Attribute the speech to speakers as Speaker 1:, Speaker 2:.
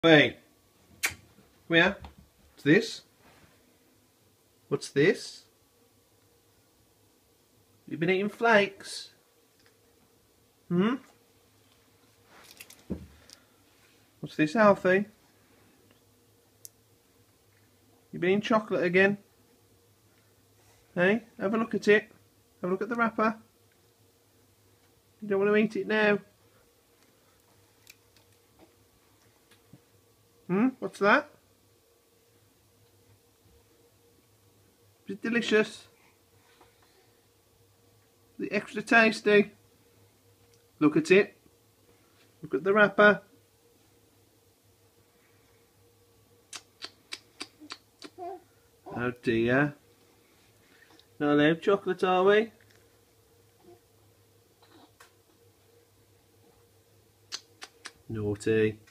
Speaker 1: Wait. Come here. What's this? What's this? You've been eating flakes? Hmm? What's this, Alfie? You've been eating chocolate again? Hey, have a look at it. Have a look at the wrapper. You don't want to eat it now. What's that? Is it delicious? Is it extra tasty? Look at it. Look at the wrapper. Oh dear. Not allowed chocolate, are we? Naughty.